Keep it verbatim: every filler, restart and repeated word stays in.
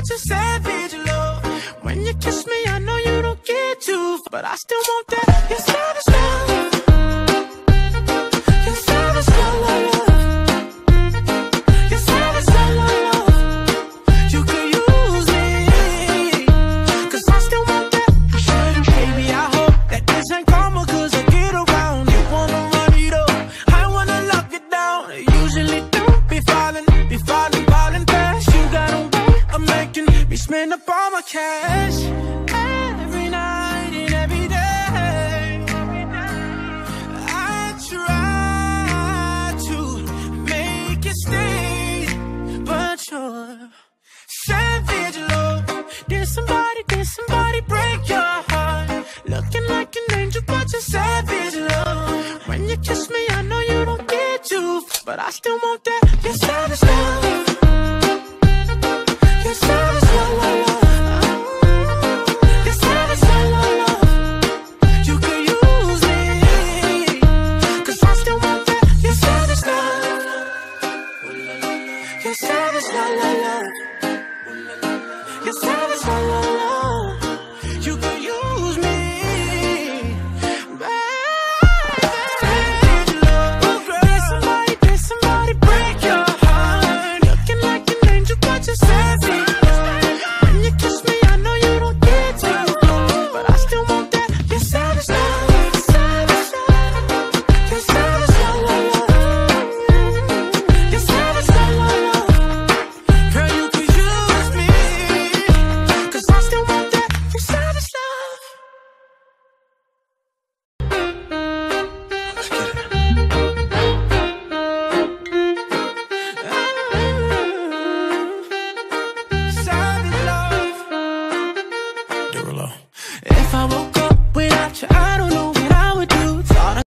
but you're savage love. When you kiss me, I know you don't get to, but I still want that. Your savage love. Your savage love, love, love. Your savage love, love, love. You could use me, cause I still want that. Baby, I hope that this ain't karma, cause I get around. You wanna run it up, I wanna lock it down. Usually don't be falling, be falling, falling fast. You got a way of making me spend up all my cash. Every night and every day, I try to make it stay, but you're savage love. Did somebody, did somebody break your heart? Looking like an angel, but you're savage love. When you kiss me, I know you don't get to, but I still want that. Your savage love. Your savage love, love, love. Your savage love, love, love. You could use me, cause I still want that. Your savage love. Your savage love, love, love. Your savage love, love, love. You could use me, baby. Did somebody, did somebody break your heart? Looking like an angel, but you're savage. When you kiss me, I know you don't get to, but I still want that. Your savage love. Your savage love, love, love. Your savage love, love, love. Girl, you could use me, cause I still want that. Your savage love. Let's get it. Savage love. Derulo. If I woke up